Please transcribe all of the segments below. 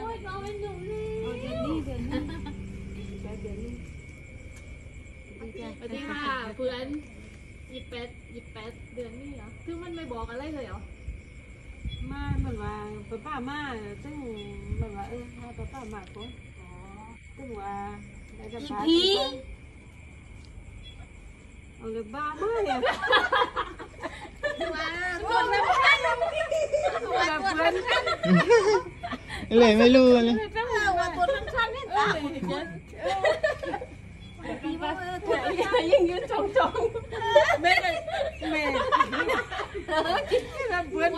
ยเราเป็นหนุ่มนี่เดือนนี้สวัสดีค่ะเพื่อน28เดือนนี้เหรอคือมันไม่บอกอะไรเลยเหรอมาเหมือนว่าป้ามาซึ่งเหมือนว่าให้ป้ามาก่อนซึ่งว่าพี่เอาเลยบ้ามาเนี่ยว่าคนน้ำขั้นว่าคนน้ำขั้นเลยไม่รู้เลยว่าคนน้ำขั้นนี่ตายพี่ว่าตัวยิ่งยืนจงแม่คิดว่าเพื่อน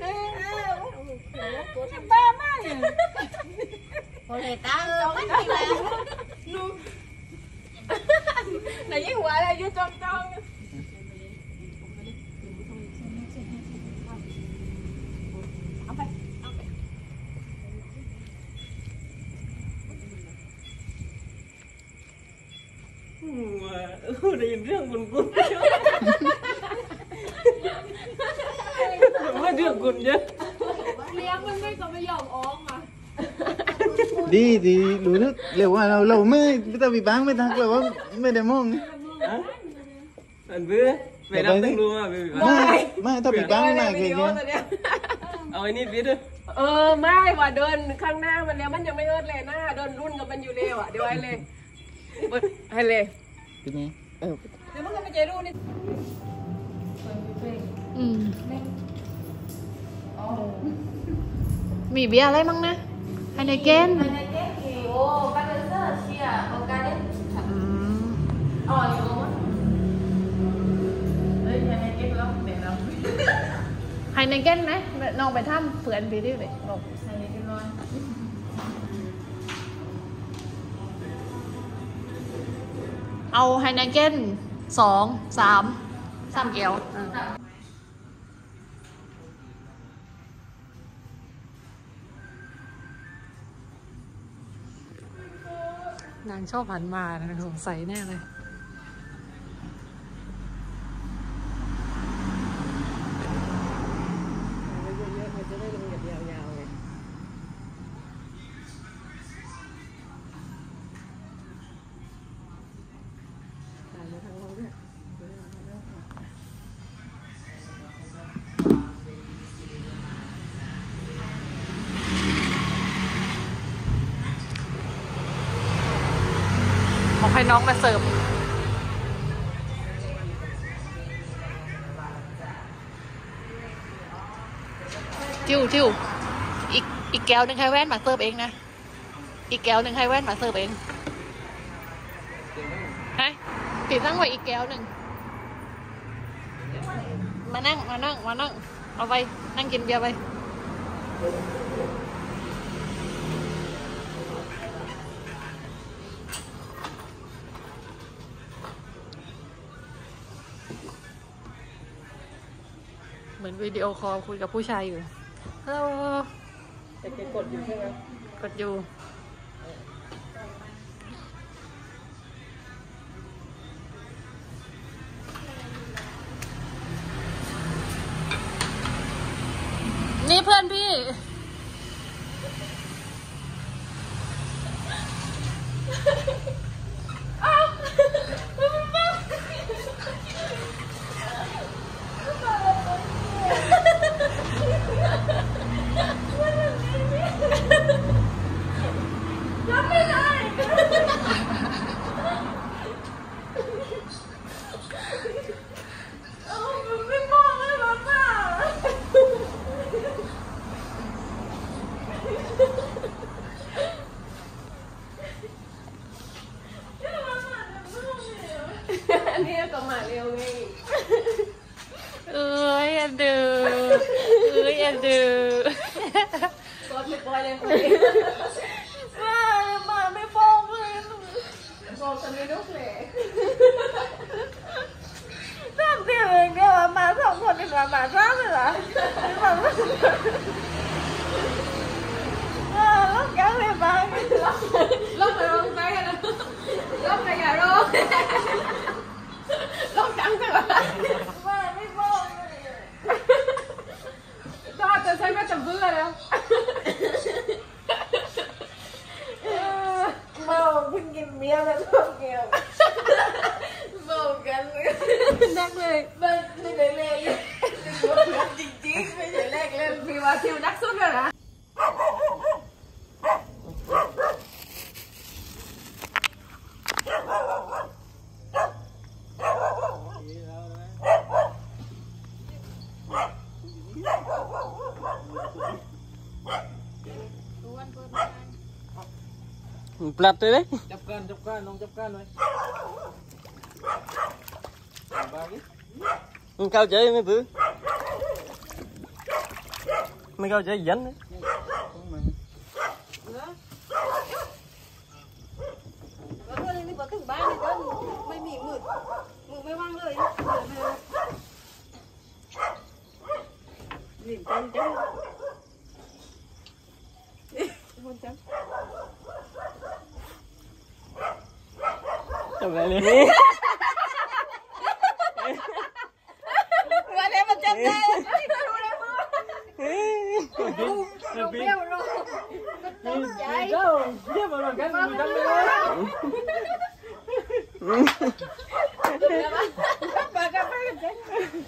บ้ามากเลยพอเลยตาไม่จริงแล้วนู่นไหนยิ่งหัวอะไรยืนจงได้ยินเรื่องกุนว่าเรื่องกุนเยอะเลี้ยงมันไม่ก็ไม่ยอมอ้องอ่ะดีรู้นึกเร็วว่าเราไม่ต้องมีบ้างไม่ทักเลยว่าไม่ได้มองอันเบื่อไม่รับต้องรู้ว่าไม่ต้องมีบ้างมากเลยเอาไอ้นี่ปิดด้วยไม่ว่าเดินข้างหน้ามันแล้วมันยังไม่เอิดเลยนะเดินรุ่นกับมันอยู่เร็วอ่ะเดี๋ยวให้เลยเป็นไงเดี๋ยวมันก็ไปเจอรูนี่มีเบียร์อะไรมั้งนะไฮเนเกนโอ้การเลเซอร์เชียร์โอการเล่นอ๋ออยู่เฮ้ยไฮเนเกนแล้วเดี๋ยวเราไฮเนเกนไหมน้องไปทำเผื่อนไปดิเลยบอกไฮเนเกนร้อนเอาไฮเนเกน3 แก้วนางชอบหันมานะสงสัยแน่เลยบอกให้น้องมาเสิร์ฟจิ้วอีกแก้วหนึ่งให้แว่นมาเสิร์ฟเองนะอีกแก้วหนึ่งให้แว่นมาเสิร์ฟเองฮะติดตั้งไว้อีกแก้วหนึ่งมานั่งเอาไปนั่งกินเบียร์ไปเหมือนวิดีโอคอลคุยกับผู้ชายอยู่ฮัลโหลแต่แกกดอยู่ใช่ไหมกดอยู่นี่เพื่อนพี่รับไม่ได้มันไม่มองเลยรับอ่ะอันนี้ก็มาเร็วไงอันดูอันดูกดไม่ปล่อยเลยคนนี้มาไม่ฟ้องเลยบอกฉันไม่รู้เลยทำเสียงเดียวมา2 คนเป็นมา3เลยเหรอล็อกแก้วเลยบ้างล็อกไปลงไปกันนะล็อกไปอย่าร้องล็อกจังจังมาไม่ฟ้องเลยจะใช้แม่จับเบื่อแล้วทิวนักสุดเลยนะปลัดเลยđấy จับกันน้องจับกันหน่อย cao chơi mấy bữa mấy cao chơi dẫn đấy ไม่มีมือไม่ว่างเลยหลินจังคนจัง chồng lại đi ว่าเดี๋ยวมันจับได้ดูเบี้ยวลงต้องใจเจ้าเยี่ยมเหมือนกันมือจับไม่ได้ไปกันเจ๊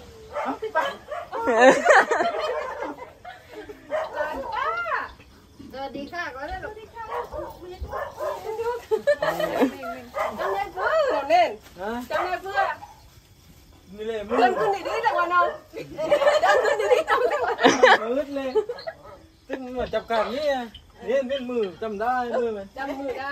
สวัสดีค่ะก็ได้หรอจำได้เพื่อเน่นจำได้เพื่อนี่เลยมืเดินขึ้นดีๆแต่ว่าน้องเดินขึ้นดีๆต้องแต่ว่ามืดเลยตึ้งมาจับกันนี่นี่เป็นมือจำได้มือมันจำมือได้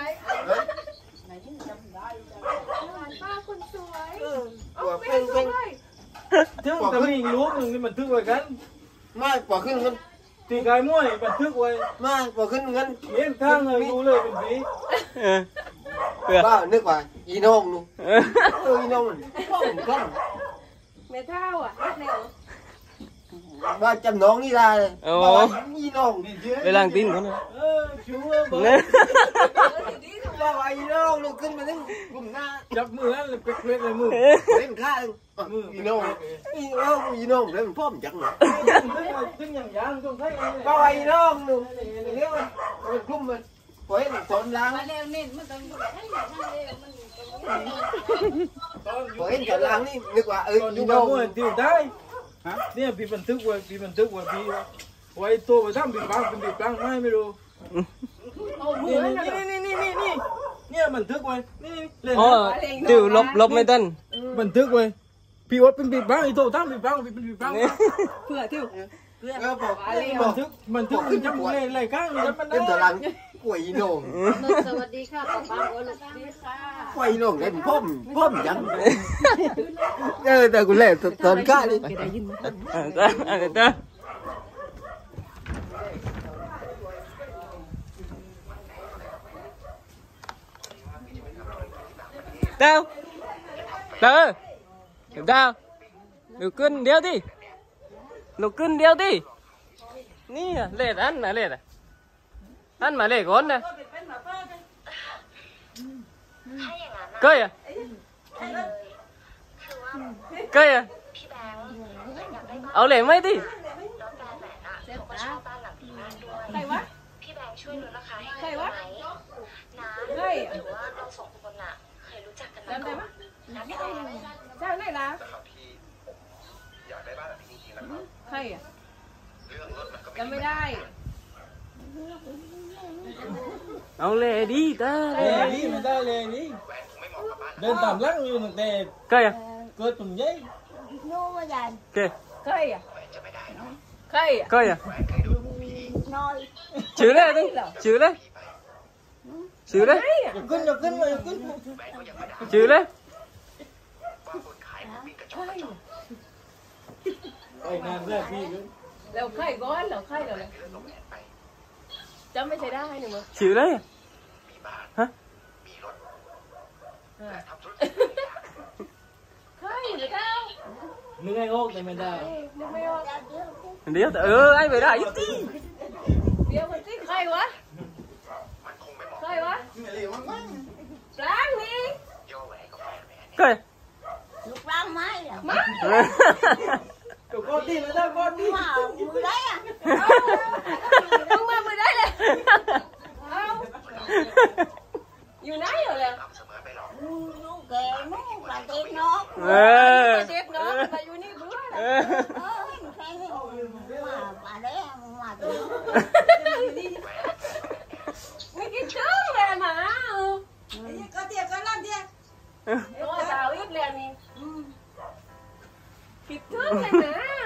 ป้าคนสวยเป็นถึงจะมีลูกหนึ่งนี่มันทึกไว้กันไม่ปล่อยขึ้นเงินตีกายมวยมันทึกไว้ไม่ปล่อยขึ้นเงินเห็นทางเลยดูเลยเป็นผีบ้านึกว่าอีน้องนู่อีน้องมันพ่อผมก็เมทัลอ่ะแนวบ้าจำน้องนี่ได้บ้าอีน้อง về làng tin của nó ชัวบ้าอีน้องลูกขึ้นมาถึงกลุ่มหน้าจับมือนั่นเลยเป๊กๆเลยมือเล่นข้าอีน้องแล้วมันพ่อมจังเหรอถึงอย่างยางต้องใช้บ้าอีน้องนู่เรียกมันกลุ่มมันปล่อยสอนล้างมาเร็วเน้นมันต้องให้หนักมันเร็วมันปล่อยสอนล้างนี่นึกว่าตอนออียู่น้กัอบ งมวยติวได้เนี่ยพี่บันทึกไว้พี่ไว้ตัวไปทำพี่ปังเป็นพี่ปังไม่รู้นี่เนี่ยบันทึกไว้นี่เล่น ô tiểu lốp mấy tân บันทึกไว้พี่ว่าเป็นพี่ปังไอ้ตัวทำพี่ปังพี่เป็นพี่ปังเผื่อทิวบันทึกมันจำเลยอะไรข้างนี่มันเล่นสอนล้างกล้วยอีน้องสวัสดีค่ะป้าป้าโอ้ลูกดีค่ะกล้วยอีน้องเล่นพ่อมจังแต่กูเล่นสอนข้าดิ ta đâu tớ hiểu tao lục cân đeo đi lục cân đeo đi ní à lệ ăn mà lệ con nè cây à cây àเอาเหลวไหมดิใครวะพี่แบงค์ช่วยลดราคาให้ใครได้วะไหมนะเฮ้ยหรือว่าเราสองคนน่ะเคยรู้จักกันมาจำก่ได้อนปะนะพี่แบงค์เจ้าไหนล่ะใครอ่ะจำไม่ได้เอาเหลวดิตาเลยนี่มันได้เลยนี่เดินตามลักอยู่ตั้งแต่ cây à เกิดตุ่มยัย cây ใครอ่ะใครอ่ะ cây à chữ lên đi chữ lên chữ lên อย่าขึ้นมาอย่าขึ้น chữ lên ไอ้นานแรกพี่เลยแล้วใครก้อนแล้วใครแล้วจำไม่ใช่ได้หนึ่งมั้ง chữ lên hả ใครหรือเจ้านึกไอ้โอ๊กแต่ไม่ได้นึกไม่ออก điếu anh phải đại chút đi เดี๋ยวคนที่ใครวะใครวะล้างนี่ cây ลูกร่างไม้เหรอมา Cậu con đi mà ra con đi มามือได้อ่ะเอามามือได้เลยเอาอยู่ไหนอยู่เลยลูกแกนู้นปลาเต็มนกเจ็บเนาะมาอยู่นี่เบื่อเห็นแค่นี้มาปลาแดงม mà tôi mấy cái trứng này mà có tiền có làm tiền tôi tao ít lên đi cái trứng này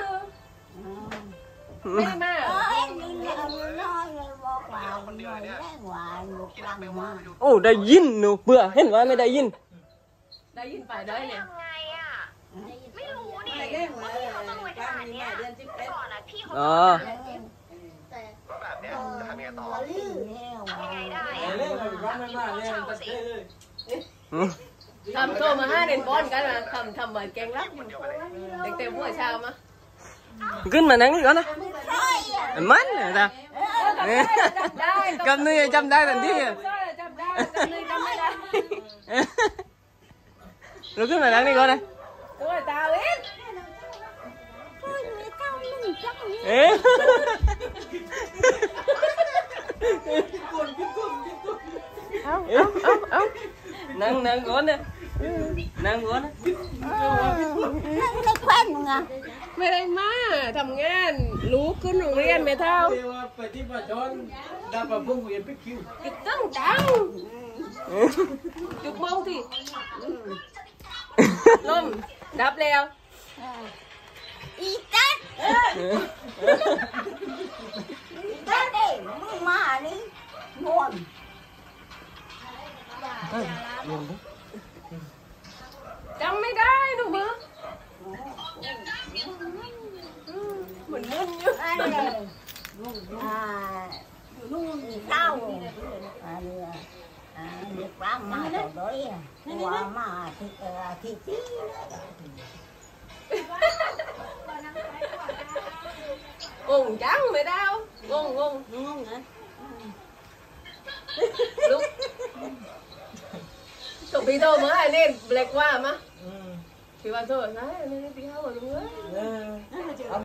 mà nó bọc vào rồi lấy ngoài một lần mà โอ้ได้ยินหนูเบื่อเห็นว่าไม่ได้ยินได้ยินไปได้เนี่ยทำไงอ่ะ ไม่รู้นี่ไปเล่นมาพี่เขาต้องไปขนาดเนี้ยเดือน11 ก่อนอ่ะพี่เขาอ๋อแบบเนี้ยจะทำยังไงต่อ có lưu heo ทำยังไงได้ไอ้อ่ะเล่นอะไรบ้างไม่มากเนี่ยตัดเต้เลยทำโทรมา5 เดือนป้อนกันมาทำเหมือนแกงลับอยู่เต็มหัวเช้ามาขึ้นมานั่งนี่ก่อนนะ thôi à มันเหรอจ๊ะได้กำนี่จำได้ทันทีจำได้จำไม่ได้เราขึ้นมานั่งนี่ก่อนนะตัวตาวิท thôi người ta mình chắc như เอ๊ะเอานั่งก่อนนะนั่งก่อนนะ nó quen mà ไม่ได้มาทำงานรู้ขึ้นโรงเรียนไม่เท่าเดี๋ยวไปที่บ้านจอนได้ปะพุ่งเรียนพิคิวกินตั้งจังจุกโมงที่ลมดับแล้ว y tết y tết đi mưa mà đi buồn จำไม่ได้หนูมือเหมือนมึนอยู่ ăn này đi sao được lắm mà rồi đấy qua mà thịt tí งงจังไม่ได้งง ngon hả ลุกส่งพี่โตมาให้เล่นเล็กว่ามาพี่ว่าโตนะนี่พี่เขาบอกลุงเอ้ยเออ